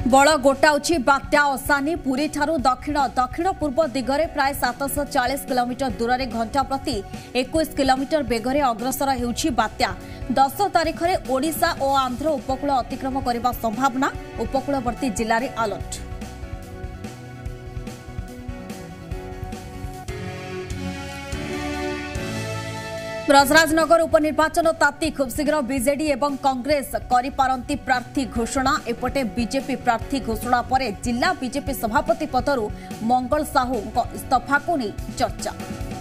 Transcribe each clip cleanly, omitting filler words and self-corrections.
बड़ गोटाउछि बात्या असानी पुरी ठारू दक्षिण दक्षिण पूर्व दिगरे प्राय 740 किलोमीटर दूर रे घंटा प्रति 21 किलोमीटर बेगरे अग्रसर हेउछि बात्या। 10 तारिख रे ओडिशा और आंध्र उपकूल अतिक्रम करने संभावना। उपकूलवर्ती जिले में अलर्ट। ब्रजराजनगर उपनिर्वाचन ताती खूब शीघ्र बीजेडी एवं कांग्रेस करिपारंती प्रार्थी घोषणा। एपटे बीजेपी प्रार्थी घोषणा पर जिला बीजेपी सभापति पदरु मंगल साहू इस्तीफा को नहीं चर्चा।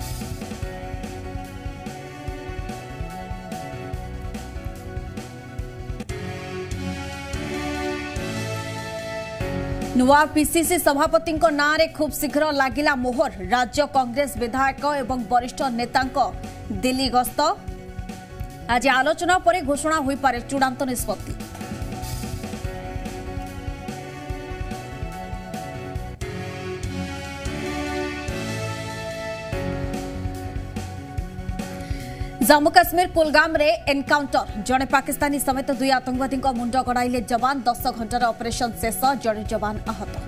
नुआ पीसीसी सभापति नाँ रे खूब शीघ्र लागिला मोहर। राज्य कांग्रेस विधायक एवं वरिष्ठ नेता दिल्ली गस्त। आज आलोचना पर घोषणा होई पारे चूड़ांत निष्पत्ति। जम्मू काश्मीर पुलगाम रे एनकाउंटर। जड़े पाकिस्तानी समेत 2 आतंकवादी मुंड गड़ाइले जवान। 10 घंटार ऑपरेशन शेष। जड़े जवान आहत।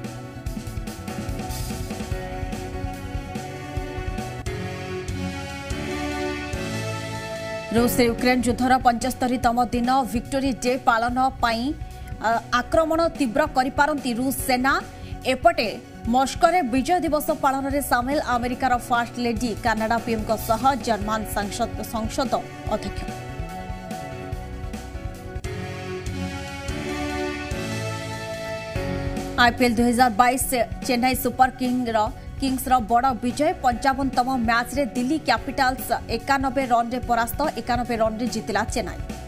रूस यूक्रेन युद्धर 75तम दिन विक्टोरी डे पालन पाई आक्रमण तीव्र करिपारंती रूस सेना। एपटे मस्को रे विजय दिवस पालन रे सामिल अमेरिकार फर्स्ट लेडी कनाडा पीएम को सह जर्मन संसद अध्यक्ष। आईपीएल 2022 चेन्नई सुपर किंग्स बड़ विजय। 55तम मैच रे दिल्ली कैपिटल्स 91 रन रे परास्त। 91 रन रे जीतिला चेन्नई।